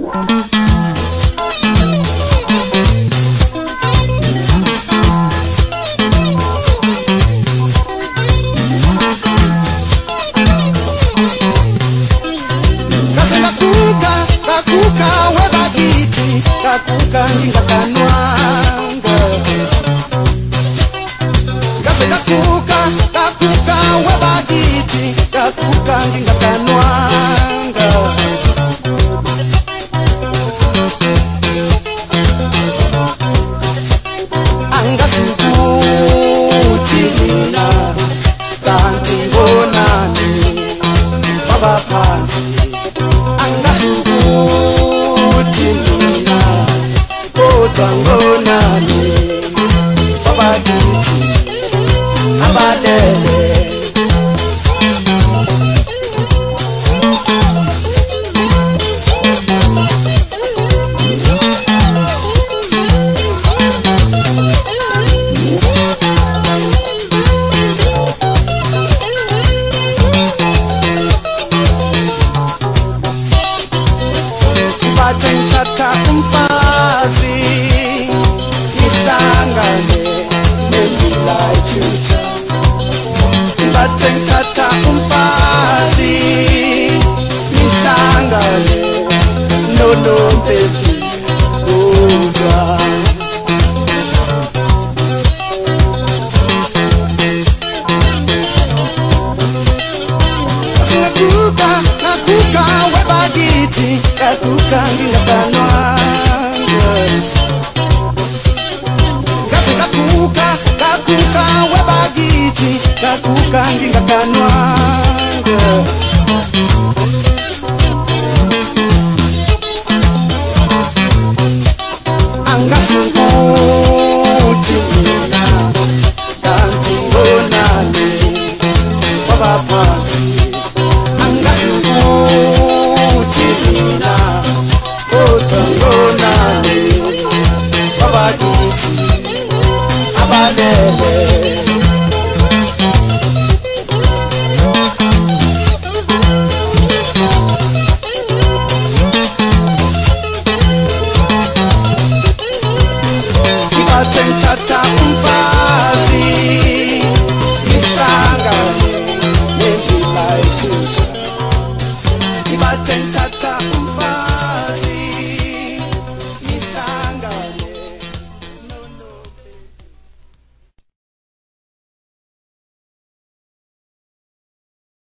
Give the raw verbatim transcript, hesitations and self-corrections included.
Kakuka nginga kanwanga Kase kakuka, kakuka webagiti Kakuka nginga kanwanga Anga sikuti nina Kanti ngonani Baba panzi Anga sikuti nina Tangonani Baba Giti Abadele Batentata umfazi Batentata umfazi Nisangale No no baby Uja Nakuka, nakuka webagiti Kakuka nginga kanwanga Kakuka, kakuka webagiti Kakuka nginga kanwanga